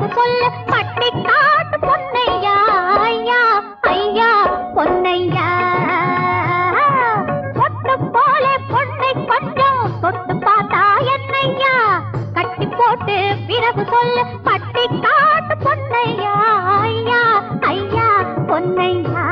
பிறகு சொல்லு பட்டி காட்டு பொன்னையா ஐயா ஐயா பொன்னையா பொட்டு போல பொன்னை கொஞ்சம் தொட்டு பார்த்தா என்னையா கட்டி போட்டு பிறகு சொல்லு பட்டி காட்டு பொன்னையா ஐயா ஐயா பொன்னையா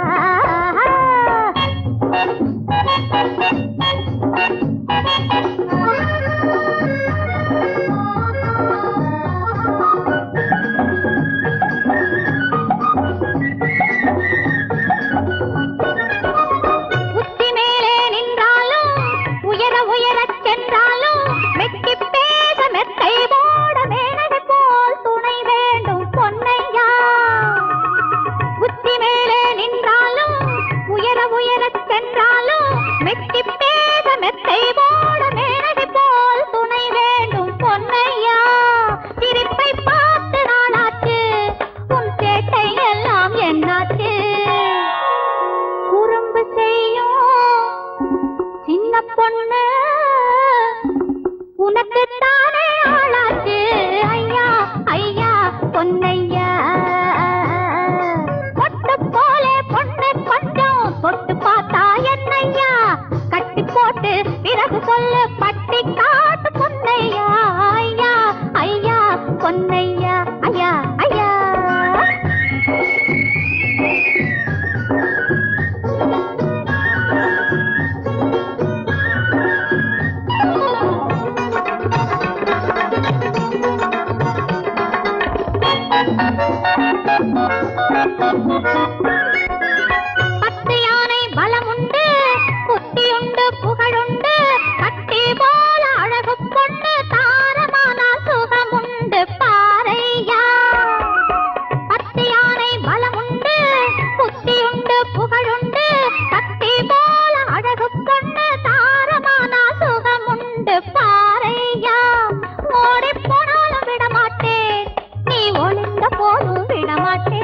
பத்து யானை பலமுண்டு புத்தியுண்டு புகழுண்டு கட்டி போல அழகு பொண்ணு தாரமான சுகமுண்டு பாரையா பத்து யானை பலமுண்டு புத்தியுண்டு புகழுண்டு கட்டி போல அழகு பொண்ணு தாரமான சுகமுண்டு பாரையா ஓடி போனாலும் விடமாட்டேன் நீ ஒளிந்த போதும் விடமாட்டேன்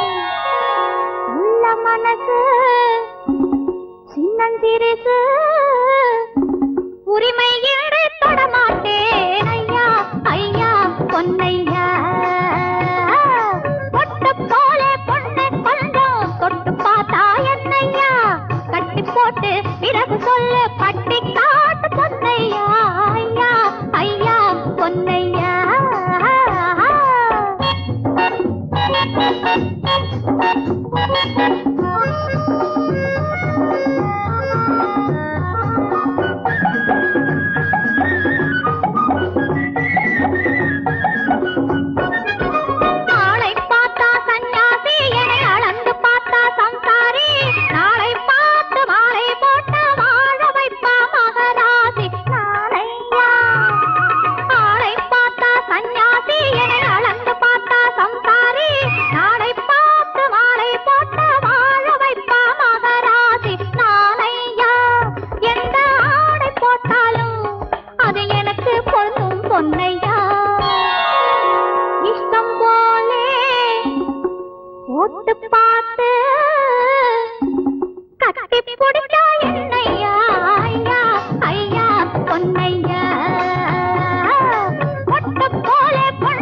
மனசு சின்னஞ்சிரிசு உரிமை ஏடு தொடமாட்டேன் ஐயா ஐயா பொன்னையா பொட்டு போல பொண்ணை கொஞ்சம் தொட்டு பார்த்தா என்னையா கட்டி போட்டு பிறகு சொல்லு பட்டி காட்டு பொன்னையா ஐயா ஐயா பொன்னையா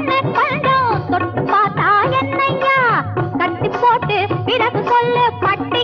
பிறகு சொல்லு பட்டு